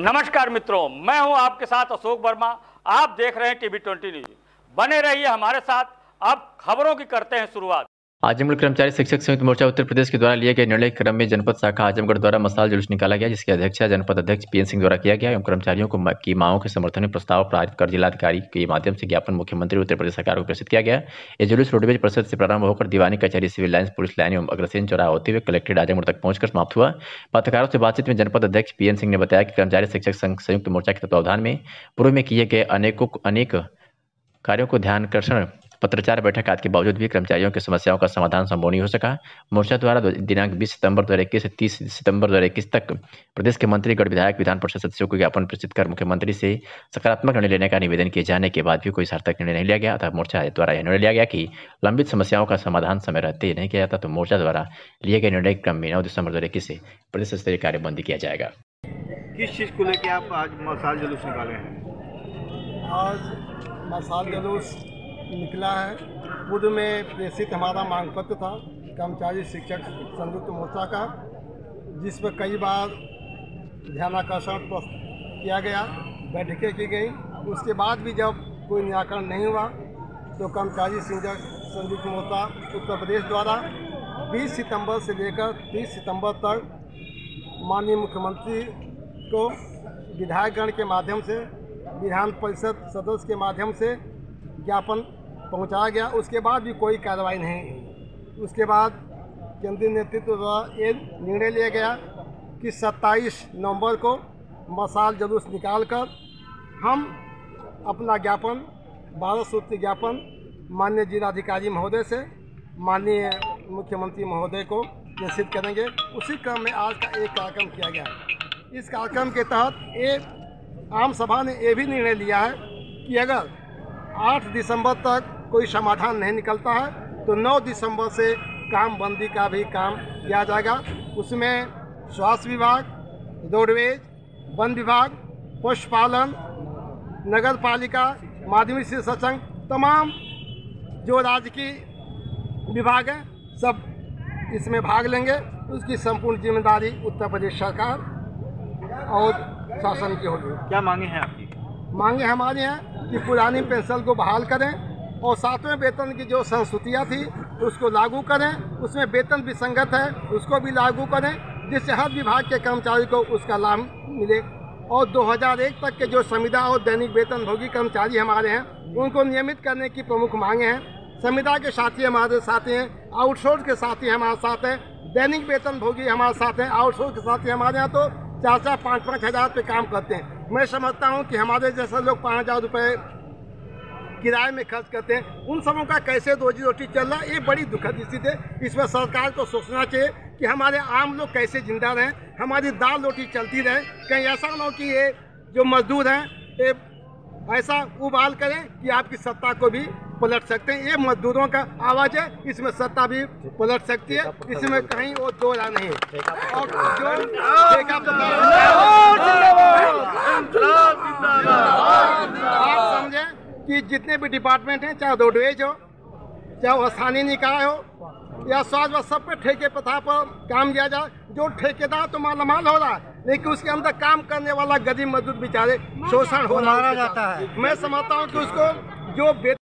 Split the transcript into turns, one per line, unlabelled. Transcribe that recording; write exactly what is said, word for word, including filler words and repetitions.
नमस्कार मित्रों, मैं हूं आपके साथ अशोक वर्मा। आप देख रहे हैं टीवी ट्वेंटी न्यूज। बने रहिए हमारे साथ। अब खबरों की करते हैं शुरुआत।
आजमगढ़ कर्मचारी शिक्षक संयुक्त मोर्चा उत्तर प्रदेश के द्वारा लिए गए निर्णय के क्रम में जनपद शाखा आजमगढ़ द्वारा मशाल जुलूस निकाला गया, जिसकी अध्यक्षता जनपद अध्यक्ष पीएन सिंह द्वारा किया गया एवं कर्मचारियों को की मांगों के समर्थन में प्रस्ताव पारित कर जिलाधिकारी के माध्यम से ज्ञापन मुख्यमंत्री उत्तर प्रदेश सरकार को प्रेषित किया गया। यह जुलूस रोडवेज परिषद से प्रारंभ होकर दीवानी कचहरी, सिविल लाइन्स, पुलिस लाइन एवं अग्रसेन चौराहा होते हुए कलेक्ट्रेट आजमगढ़ तक पहुंचकर समाप्त हुआ। पत्रकारों से बातचीत में जनपद अध्यक्ष पीएन सिंह ने बताया कि कर्मचारी शिक्षक संघ संयुक्त मोर्चा के तत्वावधान में पूर्व में किए गए अनेकों अनेक कार्यों को ध्यानाकर्षण पत्रचार बैठक आदि के बावजूद भी कर्मचारियों की समस्याओं का समाधान संभव नहीं हो सका। मोर्चा द्वारा दिनांक बीस सितंबर दो हज़ार इक्कीस से तीस सितंबर दो हज़ार इक्कीस तक प्रदेश के मंत्री, गण विधायक, विधान परिषद सदस्यों को ज्ञापन प्रेषित कर मुख्यमंत्री से सकारात्मक निर्णय लेने का निवेदन किए जाने के बाद भी कोई सार्थक निर्णय नहीं लिया गया। अतः मोर्चा द्वारा यह निर्णय लिया गया कि लंबित समस्याओं का समाधान समय रहते ही नहीं किया जाता तो मोर्चा द्वारा लिए गए निर्णय के क्रम में नौ दिसंबर दो हज़ार इक्कीस से प्रदेश स्तरीय कार्यबंदी किया जाएगा।
किस चीज़ को लेकर आप आज मशाल जुलूस निकाले हैं?
आज मशाल जुलूस निकला है। पूर्व में प्रेषित हमारा मांग पत्र था कर्मचारी शिक्षक संयुक्त मोर्चा का, जिस पर कई बार ध्यानाकर्षण किया गया, बैठकें की गई। उसके बाद भी जब कोई निराकरण नहीं हुआ तो कर्मचारी शिक्षक संयुक्त मोर्चा उत्तर प्रदेश द्वारा बीस सितंबर से लेकर तीस सितंबर तक माननीय मुख्यमंत्री को विधायकगण के माध्यम से, विधान परिषद सदस्य के माध्यम से ज्ञापन पहुंचाया गया। उसके बाद भी कोई कार्रवाई नहीं हुई। उसके बाद केंद्रीय नेतृत्व द्वारा ये निर्णय लिया गया कि सत्ताईस नवंबर को मशाल जुलूस निकालकर हम अपना ज्ञापन, बारह सूत्री ज्ञापन माननीय जिलाधिकारी महोदय से माननीय मुख्यमंत्री महोदय को प्रेषित करेंगे। उसी क्रम में आज का एक कार्यक्रम किया गया है। इस कार्यक्रम के तहत एक आम सभा ने यह भी निर्णय लिया है कि अगर आठ दिसंबर तक कोई समाधान नहीं निकलता है तो नौ दिसंबर से काम बंदी का भी काम किया जाएगा। उसमें स्वास्थ्य विभाग, रोडवेज, वन विभाग, पशुपालन, नगर पालिका, माध्यमिक शिक्षा संघ, तमाम जो राज्य की विभाग हैं सब इसमें भाग लेंगे। उसकी संपूर्ण जिम्मेदारी उत्तर प्रदेश सरकार और शासन की होगी।
क्या मांगे हैं आपकी?
मांगे हमारी हैं कि पुरानी पेंशन को बहाल करें और सातवें वेतन की जो संस्तुतियाँ थी उसको लागू करें। उसमें वेतन विसंगत है उसको भी लागू करें, जिससे हर विभाग के कर्मचारी को उसका लाभ मिले। और दो हज़ार एक तक के जो संविदा और दैनिक वेतन भोगी कर्मचारी हमारे हैं उनको नियमित करने की प्रमुख मांगे हैं। संविदा के साथी हमारे साथ हैं, आउटसोर्स के साथी हमारे साथ हैं, दैनिक वेतन भोगी हमारे साथ हैं, आउटसोर्स के साथी हमारे यहाँ तो चार चार पाँच पाँच हज़ार पे काम करते हैं। मैं समझता हूँ कि हमारे जैसे लोग पाँच हज़ार रुपये किराए में खर्च करते हैं, उन सबों का कैसे रोजी रोटी चल रहा है, ये बड़ी दुखद स्थिति है। इस पर सरकार को सोचना चाहिए कि हमारे आम लोग कैसे जिंदा रहें, हमारी दाल रोटी चलती रहे। कहीं ऐसा ना हो कि ये जो मजदूर हैं ये ऐसा उबाल करें कि आपकी सत्ता को भी पलट सकते हैं। ये मजदूरों का आवाज़ है, इसमें सत्ता भी पलट सकती है, इसमें कहीं वो दो राय नहीं है। और जो आप समझें कि जितने भी डिपार्टमेंट हैं, चाहे रोडवेज हो, चाहे वो स्थानीय निकाय हो या स्वास्थ्य, सब पे ठेके प्रथा पर काम किया जाए। जो ठेकेदार तो मालामाल हो रहा है, लेकिन उसके अंदर काम करने वाला गरीब मजदूर बेचारे शोषण हो रहा है। मैं समझता हूँ कि उसको जो